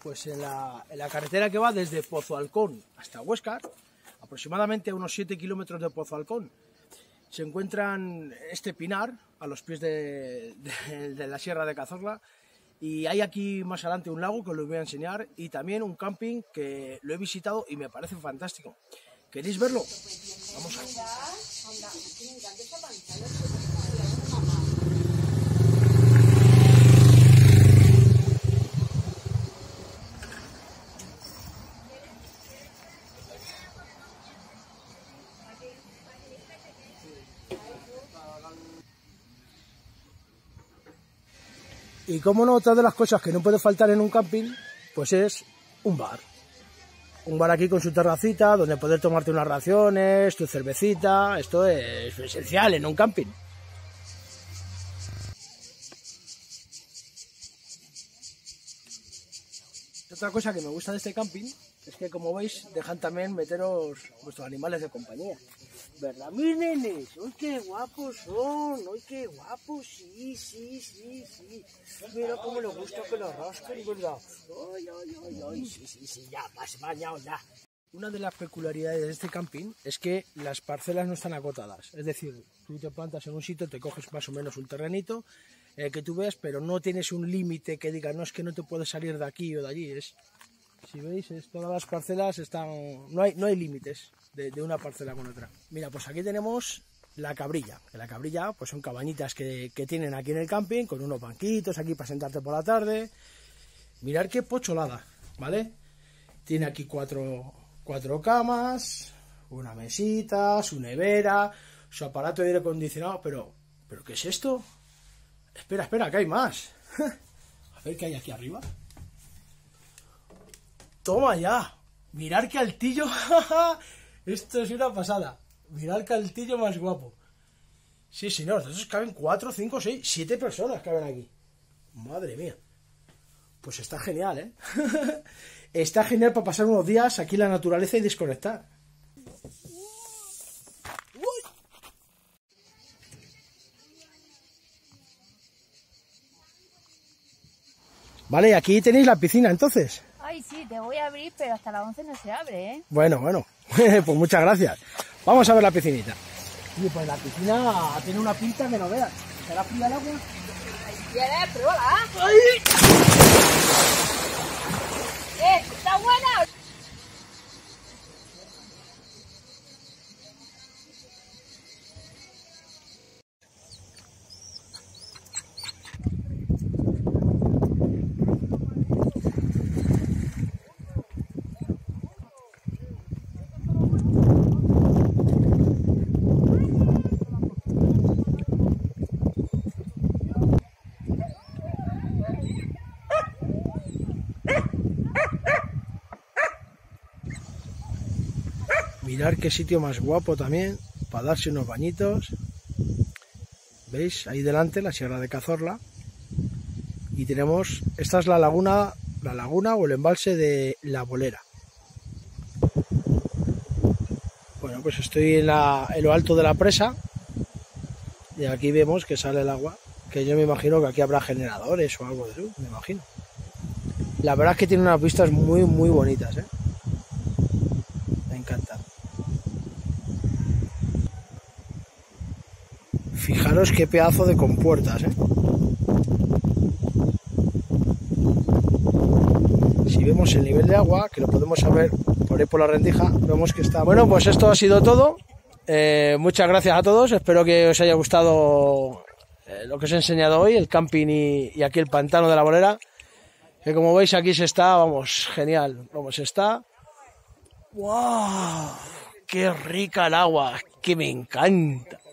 Pues en la carretera que va desde Pozo Alcón hasta Huéscar, aproximadamente a unos 7 kilómetros de Pozo Alcón, se encuentran este pinar a los pies de la Sierra de Cazorla, y hay aquí más adelante un lago que os lo voy a enseñar, y también un camping que lo he visitado y me parece fantástico. ¿Queréis verlo? Vamos a ver. Y como no, otra de las cosas que no puede faltar en un camping, pues es un bar. Un bar aquí con su terracita, donde poder tomarte unas raciones, tu cervecita. Esto es esencial en un camping. Otra cosa que me gusta de este camping es que, como veis, dejan también meteros vuestros animales de compañía. ¿Verdad, mis nenes? ¡Uy, qué guapos son! ¡Uy, qué guapos! Sí, sí, sí, sí. Mira cómo les gusta que los rasquen, ¿verdad? ¡Ay, ay, ay, ay! Sí, sí, sí, ya, más bañado ya. Una de las peculiaridades de este camping es que las parcelas no están acotadas. Es decir, tú te plantas en un sitio, te coges más o menos un terrenito que tú ves, pero no tienes un límite que diga, no, es que no te puedes salir de aquí o de allí. Si veis, todas las parcelas están, no hay límites de una parcela con otra. Mira, pues aquí tenemos la cabrilla. La cabrilla pues son cabañitas que tienen aquí en el camping, con unos banquitos aquí para sentarte por la tarde. Mirad qué pocholada, ¿vale? Tiene aquí cuatro camas, una mesita, su nevera, su aparato de aire acondicionado. ¿Pero qué es esto? Espera, que hay más. A ver qué hay aquí arriba. ¡Toma ya! ¡Mirad qué altillo! Esto es una pasada. Mirad qué altillo más guapo. Sí, señor, entonces caben 4, 5, 6, 7 personas caben aquí. Madre mía. Pues está genial, ¿eh? Está genial para pasar unos días aquí en la naturaleza y desconectar. Vale, aquí tenéis la piscina, entonces. Ay, sí, te voy a abrir, pero hasta las 11 no se abre, ¿eh? Bueno, pues muchas gracias. Vamos a ver la piscinita. Y pues la piscina tiene una pinta que no veas. ¿Será fría el agua? Si quieres, pruébala. ¡Ay! ¿Está buena? Mirad qué sitio más guapo también, para darse unos bañitos. ¿Veis? Ahí delante, la Sierra de Cazorla. Y tenemos, esta es la laguna o el embalse de La Bolera. Bueno, pues estoy en lo alto de la presa. Y aquí vemos que sale el agua. Que yo me imagino que aquí habrá generadores o algo de eso, me imagino. La verdad es que tiene unas vistas muy, muy bonitas, ¿eh? Me encanta. Fijaros qué pedazo de compuertas, ¿eh? Si vemos el nivel de agua, que lo podemos ver por ahí por la rendija, vemos que está... Bueno, pues esto ha sido todo. Muchas gracias a todos. Espero que os haya gustado lo que os he enseñado hoy, el camping y aquí el pantano de La Bolera. Que como veis aquí se está, vamos, genial. Vamos, está... ¡Wow! ¡Qué rica el agua! ¡Que me encanta!